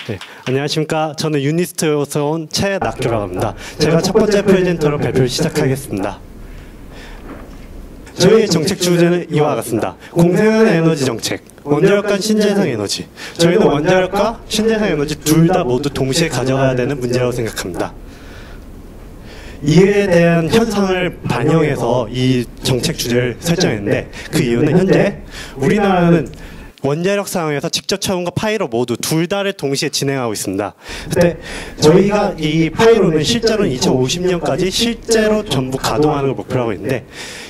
네, 안녕하십니까. 저는 유니스트에서 온 최낙규라고 합니다. 제가 첫 번째 프레젠터로 발표를 시작하겠습니다. 저희의 정책 주제는 이와 같습니다. 공생한 에너지 정책, 원자력과 신재생 에너지. 저희는 원자력과 신재생 에너지 둘 다 모두 동시에 가져가야 되는 문제라고 생각합니다. 이에 대한 현상을 반영해서 이 정책 주제를 설정했는데, 그 이유는 현재 우리나라는 원자력 상황에서 직접 채움과 파이로 모두 둘 다를 동시에 진행하고 있습니다. 그때 저희가 이 파이로는 실제로 2050년까지 실제로 전부 가동하는 걸 목표로 하고 있는데,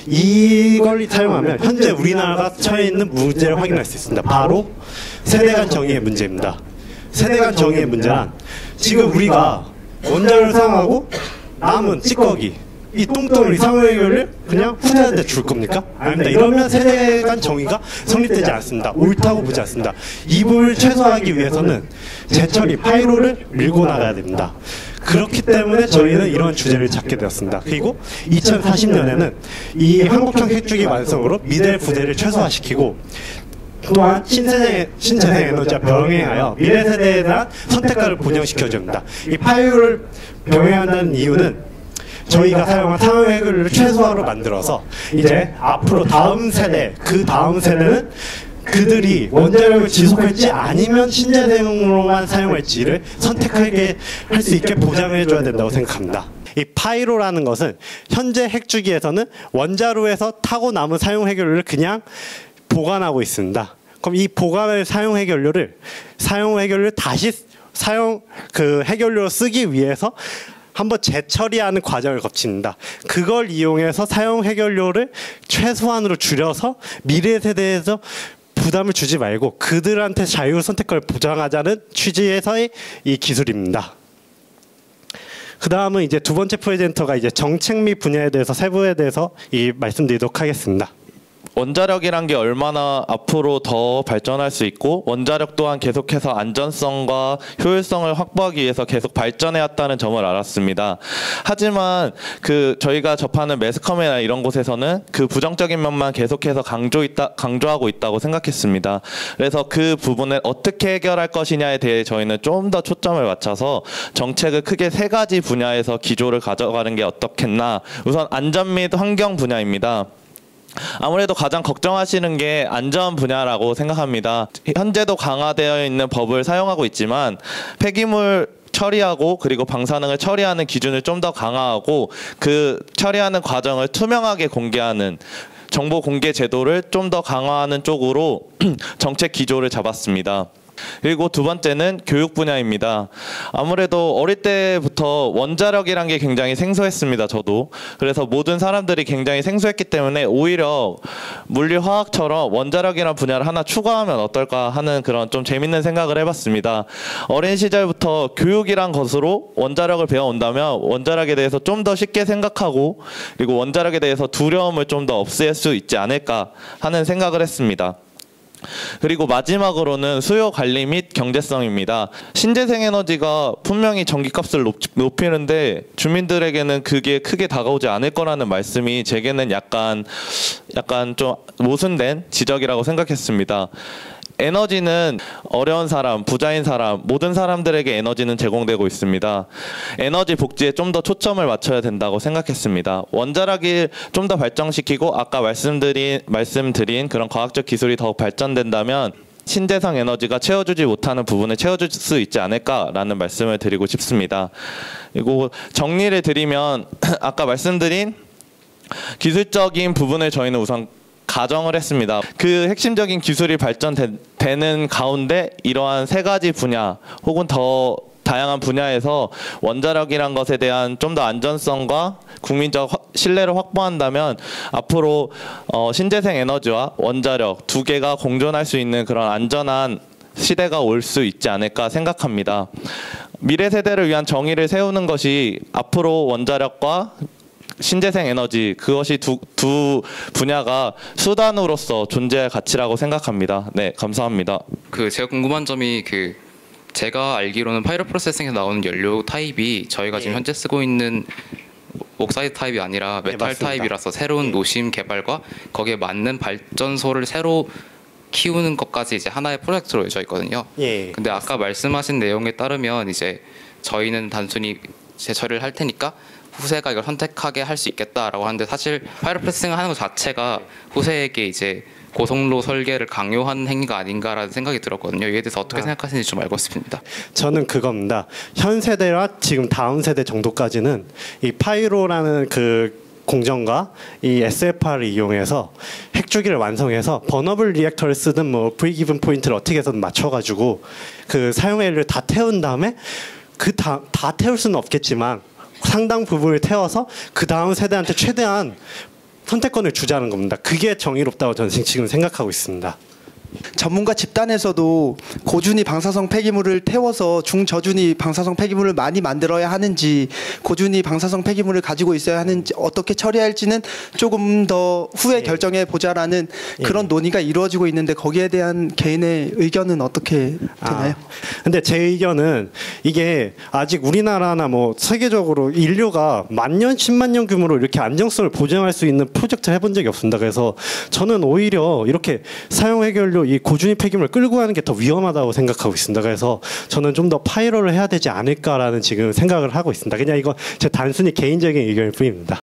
이걸 사용하면 현재 우리나라가 처해 있는 문제를 확인할 수 있습니다. 바로 세대 간 정의의 문제입니다. 세대 간 정의의 문제란, 지금 우리가 원자력을 사용하고 남은 찌꺼기, 이 똥덩어리 상호해결을 그냥 후대한테 줄 겁니까? 아닙니다. 이러면 세대 간 정의가 성립되지 않습니다. 옳다고 보지 않습니다. 이 부분을 최소화하기 위해서는 재처리, 파이로를 밀고 나가야 됩니다. 그렇기 때문에 저희는 이런 주제를 잡게 되었습니다. 그리고 2040년에는 이 한국형 핵주기 완성으로 미래 부대를 최소화시키고, 또한 신재생 에너지와 병행하여 미래 세대에 대한 선택과를 본영시켜줘야 합니다. 이 파이로를 병행한다는 이유는 저희가 사용한 상호해결을 최소화로 만들어서 이제 앞으로 다음 세대, 그 다음 세대는 그들이 원자력을 지속할지 아니면 신재생으로만 사용할지를 선택하게 할 수 있게 보장해줘야 된다고 생각합니다. 이 파이로라는 것은 현재 핵주기에서는 원자로에서 타고 남은 사용 해결료를 그냥 보관하고 있습니다. 그럼 이 보관할 사용 해결료를 다시 해결료로 쓰기 위해서 한번 재처리하는 과정을 거칩니다. 그걸 이용해서 사용 해결료를 최소한으로 줄여서 미래 세대에서 부담을 주지 말고 그들한테 자유 선택권을 보장하자는 취지에서의 이 기술입니다. 그 다음은 이제 두 번째 프레젠터가 이제 정책 및 분야에 대해서 세부에 대해서 말씀드리도록 하겠습니다. 원자력이란 게 얼마나 앞으로 더 발전할 수 있고, 원자력 또한 계속해서 안전성과 효율성을 확보하기 위해서 계속 발전해왔다는 점을 알았습니다. 하지만 저희가 접하는 매스컴이나 이런 곳에서는 그 부정적인 면만 계속해서 강조하고 있다고 생각했습니다. 그래서 그 부분을 어떻게 해결할 것이냐에 대해 저희는 좀 더 초점을 맞춰서 정책을 크게 세 가지 분야에서 기조를 가져가는 게 어떻겠나. 우선 안전 및 환경 분야입니다. 아무래도 가장 걱정하시는 게 안전 분야라고 생각합니다. 현재도 강화되어 있는 법을 사용하고 있지만 폐기물 처리하고 그리고 방사능을 처리하는 기준을 좀 더 강화하고 그 처리하는 과정을 투명하게 공개하는 정보 공개 제도를 좀 더 강화하는 쪽으로 정책 기조를 잡았습니다. 그리고 두 번째는 교육 분야입니다. 아무래도 어릴 때부터 원자력이란 게 굉장히 생소했습니다. 저도. 그래서 모든 사람들이 굉장히 생소했기 때문에 오히려 물리화학처럼 원자력이란 분야를 하나 추가하면 어떨까 하는 그런 좀 재밌는 생각을 해봤습니다. 어린 시절부터 교육이란 것으로 원자력을 배워온다면 원자력에 대해서 좀 더 쉽게 생각하고, 그리고 원자력에 대해서 두려움을 좀 더 없앨 수 있지 않을까 하는 생각을 했습니다. 그리고 마지막으로는 수요 관리 및 경제성입니다. 신재생 에너지가 분명히 전기값을 높이는데 주민들에게는 그게 크게 다가오지 않을 거라는 말씀이 제게는 약간 좀 모순된 지적이라고 생각했습니다. 에너지는 어려운 사람, 부자인 사람, 모든 사람들에게 에너지는 제공되고 있습니다. 에너지 복지에 좀 더 초점을 맞춰야 된다고 생각했습니다. 원자력을 좀 더 발전시키고 아까 말씀드린 그런 과학적 기술이 더 발전된다면 신재생 에너지가 채워주지 못하는 부분을 채워줄 수 있지 않을까라는 말씀을 드리고 싶습니다. 그리고 정리를 드리면 아까 말씀드린 기술적인 부분을 저희는 우선 가정을 했습니다. 그 핵심적인 기술이 발전되는 가운데 이러한 세 가지 분야 혹은 더 다양한 분야에서 원자력이란 것에 대한 좀 더 안전성과 국민적 신뢰를 확보한다면 앞으로 신재생 에너지와 원자력 두 개가 공존할 수 있는 그런 안전한 시대가 올 수 있지 않을까 생각합니다. 미래 세대를 위한 정의를 세우는 것이 앞으로 원자력과 신재생 에너지, 그것이 두 분야가 수단으로서 존재할 가치라고 생각합니다. 네, 감사합니다. 제가 궁금한 점이 제가 알기로는 파이로 프로세싱에서 나오는 연료 타입이 저희가 지금 현재 쓰고 있는 옥사이드 타입이 아니라 메탈 타입이라서 새로운 노심 개발과 거기에 맞는 발전소를 새로 키우는 것까지 이제 하나의 프로젝트로 이어져 있거든요. 예. 근데 아까 말씀하신 내용에 따르면 이제 저희는 단순히 재처리를 할 테니까 후세가 이걸 선택하게 할 수 있겠다라고 하는데 사실 파이로 프로세싱을 하는 것 자체가 후세에게 이제 고성로 설계를 강요하는 행위가 아닌가라는 생각이 들었거든요. 이에 대해서 어떻게 생각하시는지 좀 알고 싶습니다. 저는 그겁니다. 현 세대와 지금 다음 세대 정도까지는 이 파이로라는 그 공정과 이 SFR을 이용해서 핵주기를 완성해서 버너블 리액터를 쓰든 뭐 브레이크이븐 포인트를 어떻게 해서든 맞춰가지고 그 사용량을 다 태운 다음에 다 태울 수는 없겠지만 상당 부분을 태워서 그 다음 세대한테 최대한 선택권을 주자는 겁니다. 그게 정의롭다고 저는 지금 생각하고 있습니다. 전문가 집단에서도 고준위 방사성 폐기물을 태워서 중저준위 방사성 폐기물을 많이 만들어야 하는지 고준위 방사성 폐기물을 가지고 있어야 하는지 어떻게 처리할지는 조금 더 후에 결정해 보자라는 그런 논의가 이루어지고 있는데 거기에 대한 개인의 의견은 어떻게 되나요? 근데 제 의견은 이게 아직 우리나라나 뭐 세계적으로 인류가 만년 10만 년 규모로 이렇게 안정성을 보장할 수 있는 프로젝트를 해본 적이 없습니다. 그래서 저는 오히려 이렇게 사용 해결료 이 고준위 폐기물을 끌고 가는 게 더 위험하다고 생각하고 있습니다. 그래서 저는 좀 더 파이로를 해야 되지 않을까라는 지금 생각을 하고 있습니다. 그냥 이거 제 단순히 개인적인 의견일 뿐입니다.